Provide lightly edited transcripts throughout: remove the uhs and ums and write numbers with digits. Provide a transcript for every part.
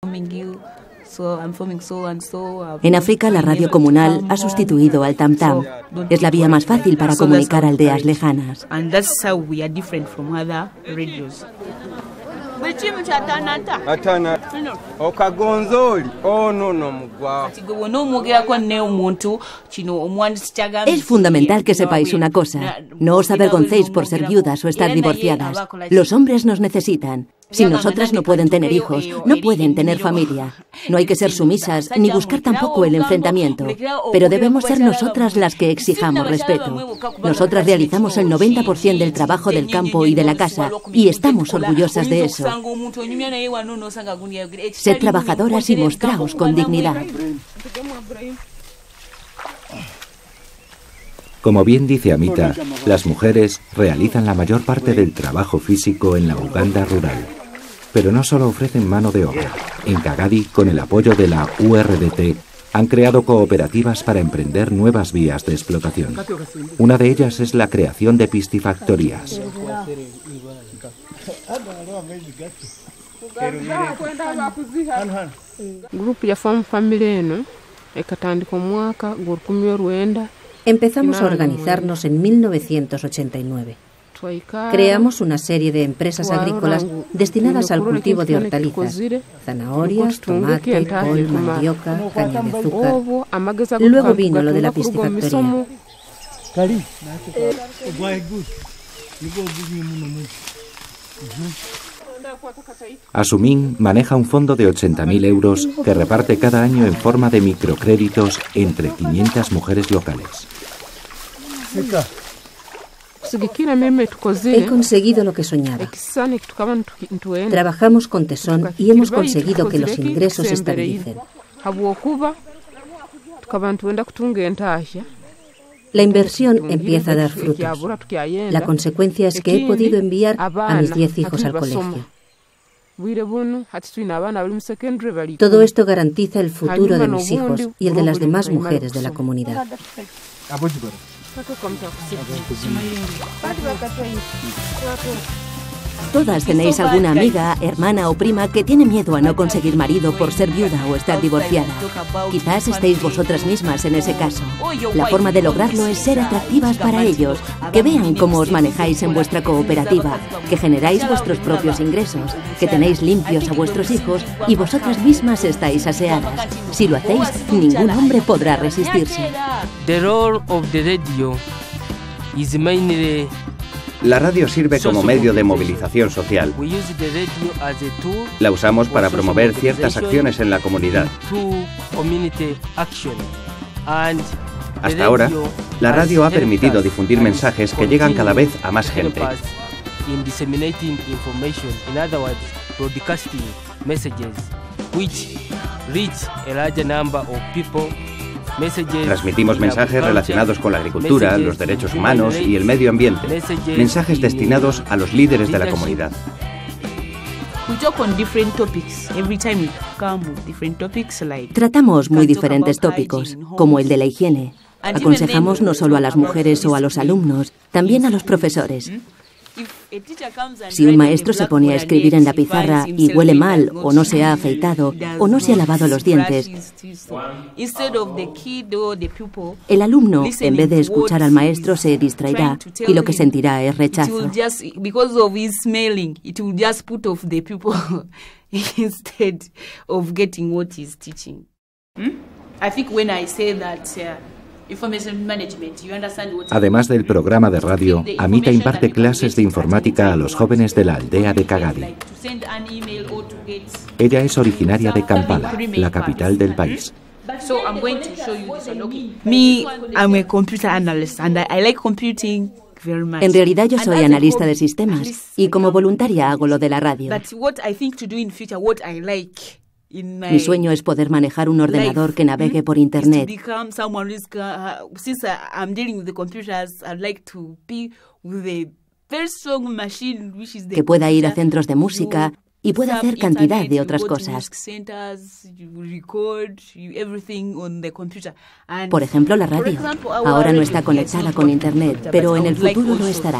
En África, la radio comunal ha sustituido al tam-tam. Es la vía más fácil para comunicar aldeas lejanas. Es fundamental que sepáis una cosa. No os avergoncéis por ser viudas o estar divorciadas. Los hombres nos necesitan. Sin nosotras no pueden tener hijos, no pueden tener familia. No hay que ser sumisas ni buscar tampoco el enfrentamiento. Pero debemos ser nosotras las que exijamos respeto. Nosotras realizamos el 90% del trabajo del campo y de la casa y estamos orgullosas de eso. Sed trabajadoras y mostraos con dignidad. Como bien dice Amita, las mujeres realizan la mayor parte del trabajo físico en la Uganda rural. Pero no solo ofrecen mano de obra. En Kagadi, con el apoyo de la URDT, han creado cooperativas para emprender nuevas vías de explotación. Una de ellas es la creación de piscifactorías. Empezamos a organizarnos en 1989. Creamos una serie de empresas agrícolas destinadas al cultivo de hortalizas, zanahorias, tomate, col, mandioca, caña de azúcar. Luego vino lo de la piscifactoría. Asumín maneja un fondo de 80.000 euros que reparte cada año en forma de microcréditos entre 500 mujeres locales. He conseguido lo que soñaba. Trabajamos con tesón y hemos conseguido que los ingresos se estabilicen. La inversión empieza a dar frutos. La consecuencia es que he podido enviar a mis 10 hijos al colegio. Todo esto garantiza el futuro de mis hijos y el de las demás mujeres de la comunidad. Todas tenéis alguna amiga, hermana o prima que tiene miedo a no conseguir marido por ser viuda o estar divorciada. Quizás estéis vosotras mismas en ese caso. La forma de lograrlo es ser atractivas para ellos, que vean cómo os manejáis en vuestra cooperativa, que generáis vuestros propios ingresos, que tenéis limpios a vuestros hijos y vosotras mismas estáis aseadas. Si lo hacéis, ningún hombre podrá resistirse. The role of the radio is mainly La radio sirve como medio de movilización social. La usamos para promover ciertas acciones en la comunidad. Hasta ahora, la radio ha permitido difundir mensajes que llegan cada vez a más gente. Transmitimos mensajes relacionados con la agricultura, los derechos humanos y el medio ambiente. Mensajes destinados a los líderes de la comunidad. Tratamos muy diferentes tópicos, como el de la higiene. Aconsejamos no solo a las mujeres o a los alumnos, también a los profesores. Si un maestro se pone a escribir en la pizarra y huele mal, o no se ha afeitado, o no se ha lavado los dientes, el alumno, en vez de escuchar al maestro, se distraerá y lo que sentirá es rechazo. Además del programa de radio, Amita imparte clases de informática a los jóvenes de la aldea de Kagadi. Ella es originaria de Kampala, la capital del país. En realidad yo soy analista de sistemas y como voluntaria hago lo de la radio. Mi sueño es poder manejar un ordenador que navegue por Internet. Que pueda ir a centros de música y pueda hacer cantidad de otras cosas. Por ejemplo, la radio. Ahora no está conectada con Internet, pero en el futuro lo estará.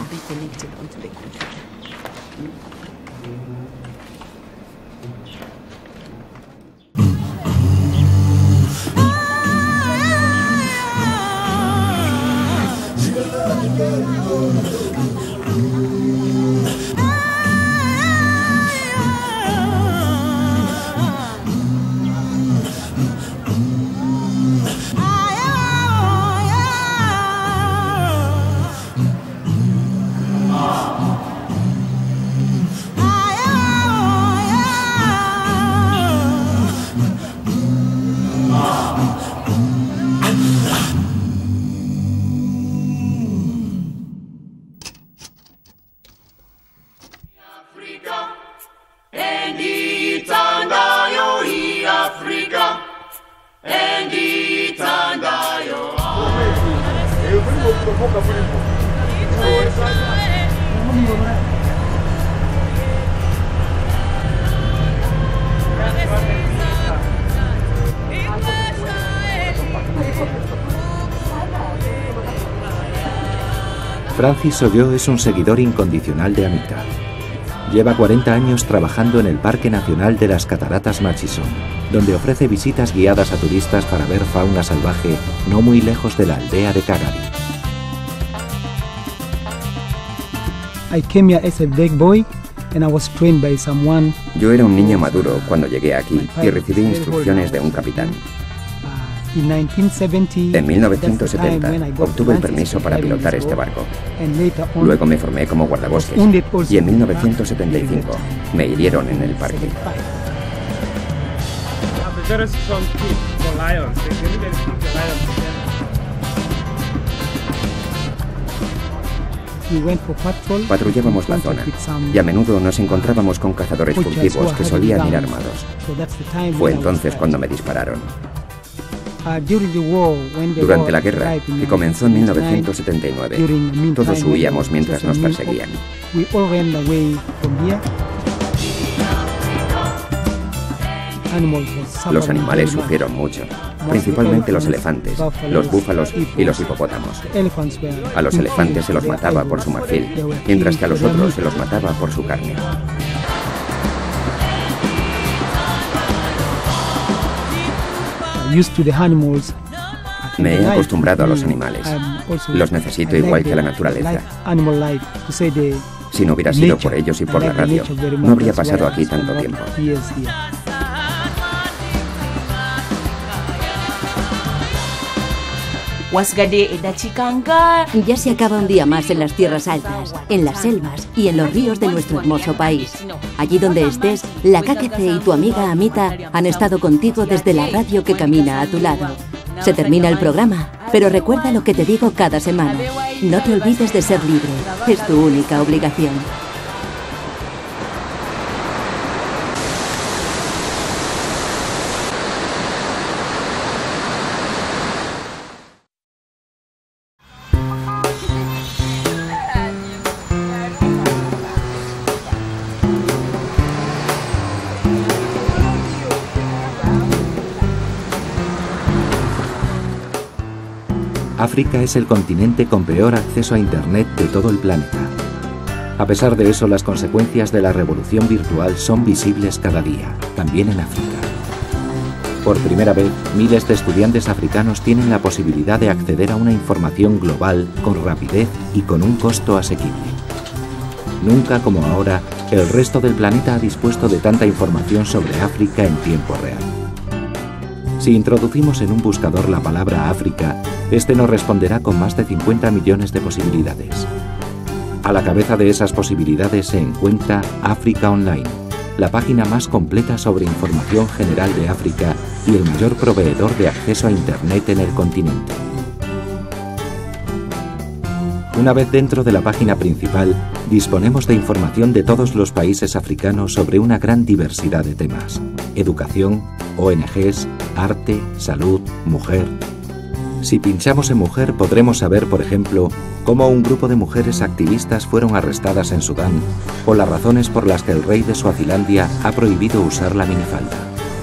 Francis Oyo es un seguidor incondicional de Amita. Lleva 40 años trabajando en el Parque Nacional de las Cataratas Murchison, donde ofrece visitas guiadas a turistas para ver fauna salvaje no muy lejos de la aldea de Kagadi. Yo era un niño maduro cuando llegué aquí y recibí instrucciones de un capitán. En 1970 obtuve el permiso para pilotar este barco. Luego me formé como guardabosques y en 1975 me hirieron en el parque. Patrullábamos la zona y a menudo nos encontrábamos con cazadores furtivos que solían ir armados. Fue entonces cuando me dispararon. Durante la guerra, que comenzó en 1979, todos huíamos mientras nos perseguían. Los animales sufrieron mucho, principalmente los elefantes, los búfalos y los hipopótamos. A los elefantes se los mataba por su marfil, mientras que a los otros se los mataba por su carne. Me he acostumbrado a los animales. Los necesito igual que a la naturaleza. Si no hubiera sido por ellos y por la radio, no habría pasado aquí tanto tiempo. Ya se acaba un día más en las tierras altas, en las selvas y en los ríos de nuestro hermoso país. Allí donde estés, la KQC y tu amiga Amita han estado contigo desde la radio que camina a tu lado. Se termina el programa, pero recuerda lo que te digo cada semana. No te olvides de ser libre, es tu única obligación. África es el continente con peor acceso a Internet de todo el planeta. A pesar de eso, las consecuencias de la revolución virtual son visibles cada día, también en África. Por primera vez, miles de estudiantes africanos tienen la posibilidad de acceder a una información global con rapidez y con un costo asequible. Nunca como ahora, el resto del planeta ha dispuesto de tanta información sobre África en tiempo real. Si introducimos en un buscador la palabra África, este nos responderá con más de 50 millones de posibilidades. A la cabeza de esas posibilidades se encuentra África Online, la página más completa sobre información general de África y el mayor proveedor de acceso a Internet en el continente. Una vez dentro de la página principal, disponemos de información de todos los países africanos sobre una gran diversidad de temas: educación, ONGs, arte, salud, mujer. Si pinchamos en mujer podremos saber, por ejemplo, cómo un grupo de mujeres activistas fueron arrestadas en Sudán o las razones por las que el rey de Suazilandia ha prohibido usar la minifalda.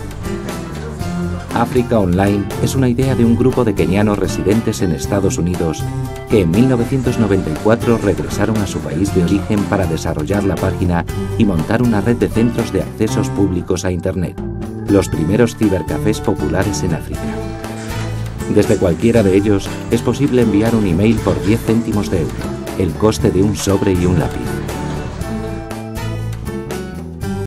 África Online es una idea de un grupo de kenianos residentes en Estados Unidos que en 1994 regresaron a su país de origen para desarrollar la página y montar una red de centros de accesos públicos a Internet, los primeros cibercafés populares en África. Desde cualquiera de ellos es posible enviar un email por 10 céntimos de euro, el coste de un sobre y un lápiz.